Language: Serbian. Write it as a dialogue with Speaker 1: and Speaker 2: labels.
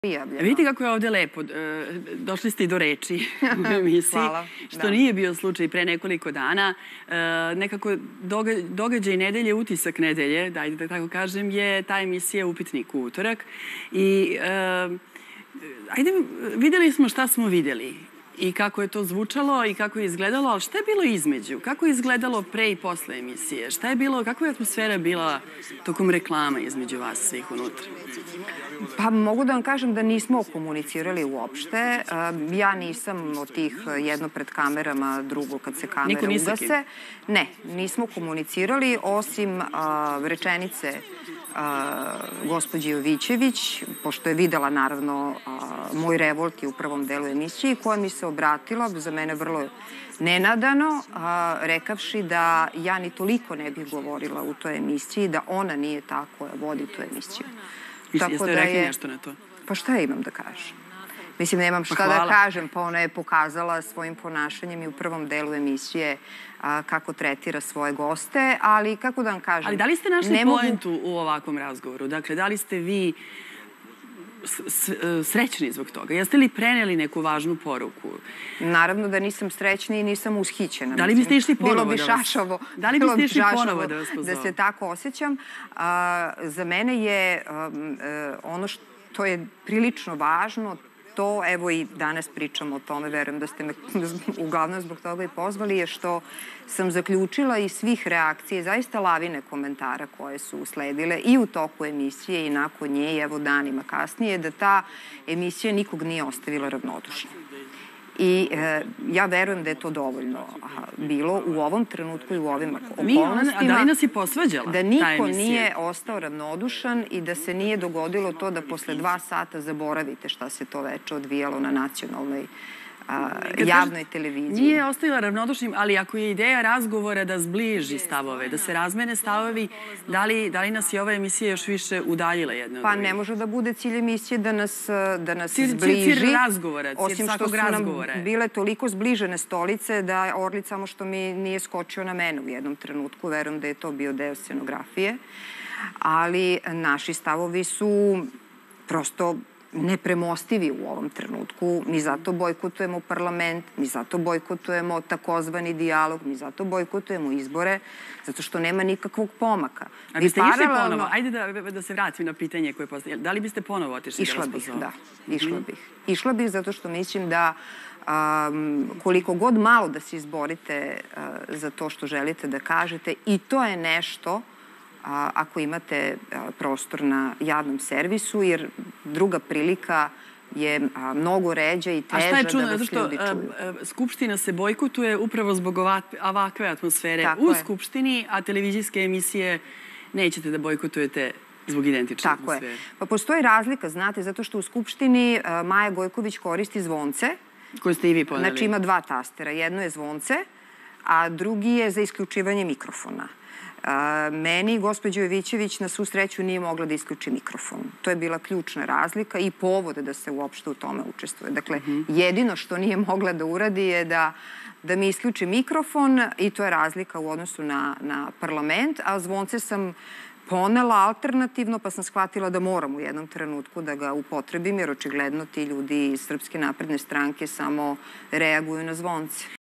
Speaker 1: Vidite kako je ovde lepo. Došli ste i do reči u emisiji, što nije bio slučaj pre nekoliko dana. Nekako događaj nedelje, utisak nedelje, dajte da tako kažem, je ta emisija Upitnik u utorak. I ajde, videli smo šta smo videli i kako je to zvučalo i kako je izgledalo, ali šta je bilo između? Kako je izgledalo pre i posle emisije? Šta je bilo, kakva je atmosfera bila tokom reklama između vas svih unutra?
Speaker 2: Pa mogu da vam kažem da nismo komunicirali uopšte. Ja nisam od tih jedno pred kamerama, drugo kad se kamera ugase. Ne, nismo komunicirali osim rečenice gospođe Jovićević, pošto je videla naravno moj revolt u prvom delu emisije, koja mi se obratila, za mene vrlo nenadano, rekavši da ja ni toliko ne bih govorila u toj emisiji, da ona nije ta koja vodi tu emisiju.
Speaker 1: Jeste rekli nešto na to?
Speaker 2: Pa šta ja imam da kažem? Mislim, nemam šta da kažem, pa ona je pokazala svojim ponašanjem i u prvom delu emisije kako tretira svoje goste, ali kako da vam kažem...
Speaker 1: Ali da li ste našli poentu u ovakvom razgovoru? Dakle, da li ste vi srećni zbog toga? Jeste li preneli neku važnu poruku?
Speaker 2: Naravno da nisam srećna i nisam ushićena.
Speaker 1: Da li biste išli ponovo
Speaker 2: da vas... Bilo bi šašavo.
Speaker 1: Da li biste išli ponovo da vas pozove?
Speaker 2: Da se tako osjećam. Za mene je ono što je prilično važno, to, evo i danas pričamo o tome, verujem da ste me uglavnom zbog toga i pozvali, je što sam zaključila iz svih reakcije, zaista lavine komentara koje su usledile i u toku emisije i nakon nje i evo danima kasnije, da ta emisija nikog nije ostavila ravnodušno. I ja verujem da je to dovoljno bilo u ovom trenutku i u ovim okolnostima.
Speaker 1: A da li nas je posvađala ta emisija?
Speaker 2: Da niko nije ostao ravnodušan i da se nije dogodilo to da posle 2 sata zaboravite šta se to veče odvijalo na nacionalnoj javnoj televiziji.
Speaker 1: Nije ostavila ravnodušnim, ali ako je ideja razgovora da zbliži stavove, da se razmene stavovi, da li nas je ova emisija još više udaljila jedna od drugih?
Speaker 2: Pa ne može da bude cilj emisije da nas zbliži.
Speaker 1: Cilj razgovora, cilj svakog razgovora.
Speaker 2: Osim što su nam bile toliko zbližene stolice da Orlić samo što mi nije skočio na mene u jednom trenutku. Verujem da je to bio deo scenografije. Ali naši stavovi su prosto nepremostivi u ovom trenutku. Mi zato bojkotujemo parlament, mi zato bojkotujemo takozvani dijalog, mi zato bojkotujemo izbore, zato što nema nikakvog pomaka.
Speaker 1: A biste išli ponovo? Ajde da se vratim na pitanje koje postavljam. Da li biste ponovo otišli da vas pozove?
Speaker 2: Da, išla bih. Išla bih zato što mislim da koliko god malo da se izborite za to što želite da kažete, i to je nešto ako imate prostor na javnom servisu, jer druga prilika je mnogo ređa i teža da vas ljudi čuju.
Speaker 1: Skupština se bojkotuje upravo zbog ovakve atmosfere u Skupštini, a televizijske emisije nećete da bojkotujete zbog identične atmosfere.
Speaker 2: Tako je. Pa postoji razlika, znate, zato što u Skupštini Maja Gojković koristi zvonce.
Speaker 1: Koje ste i vi poneli.
Speaker 2: Znači ima 2 tastera. Jedno je zvonce, a drugi je za isključivanje mikrofona. Meni gospođa Jovićević na svu sreću nije mogla da isključi mikrofon. To je bila ključna razlika i povod da se uopšte u tome učestvuje. Dakle, jedino što nije mogla da uradi je da mi isključi mikrofon i to je razlika u odnosu na parlament, a zvonce sam ponela alternativno, pa sam shvatila da moram u jednom trenutku da ga upotrebim, jer očigledno ti ljudi iz Srpske napredne stranke samo reaguju na zvonce.